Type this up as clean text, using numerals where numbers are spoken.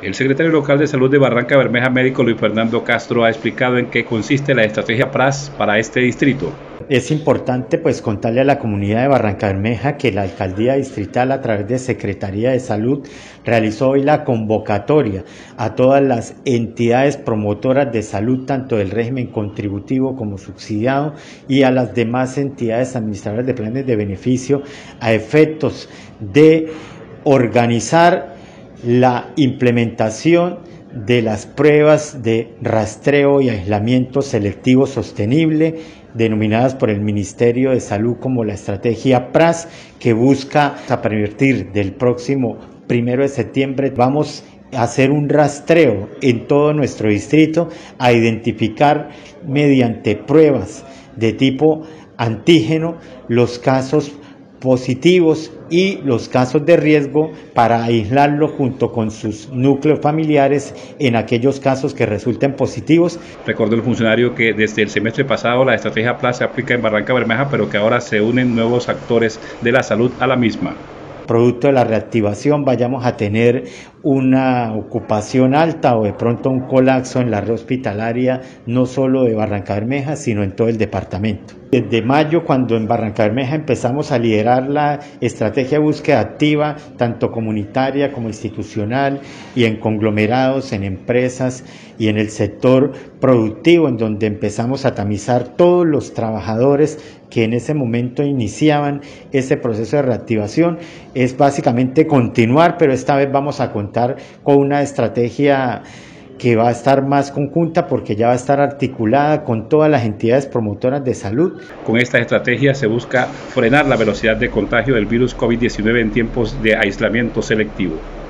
El secretario local de Salud de Barranca Bermeja, médico Luis Fernando Castro, ha explicado en qué consiste la estrategia PRAS para este distrito. Es importante contarle a la comunidad de Barranca Bermeja que la Alcaldía Distrital, a través de Secretaría de Salud, realizó hoy la convocatoria a todas las entidades promotoras de salud, tanto del régimen contributivo como subsidiado, y a las demás entidades administradoras de planes de beneficio, a efectos de organizar la implementación de las pruebas de rastreo y aislamiento selectivo sostenible, denominadas por el Ministerio de Salud como la estrategia PRAS, que busca, a partir del próximo 1 de septiembre, vamos a hacer un rastreo en todo nuestro distrito, a identificar mediante pruebas de tipo antígeno los casos positivos y los casos de riesgo, para aislarlo junto con sus núcleos familiares en aquellos casos que resulten positivos. Recordó el funcionario que desde el semestre pasado la estrategia PRAS se aplica en Barranca Bermeja, pero que ahora se unen nuevos actores de la salud a la misma. Producto de la reactivación vayamos a tener una ocupación alta o de pronto un colapso en la red hospitalaria, no solo de Barranca Bermeja, sino en todo el departamento. Desde mayo, cuando en Barranca Bermeja empezamos a liderar la estrategia de búsqueda activa, tanto comunitaria como institucional, y en conglomerados, en empresas y en el sector productivo, en donde empezamos a tamizar todos los trabajadores que en ese momento iniciaban ese proceso de reactivación, es básicamente continuar, pero esta vez vamos a contar con una estrategia que va a estar más conjunta, porque ya va a estar articulada con todas las entidades promotoras de salud. Con esta estrategia se busca frenar la velocidad de contagio del virus COVID-19 en tiempos de aislamiento selectivo.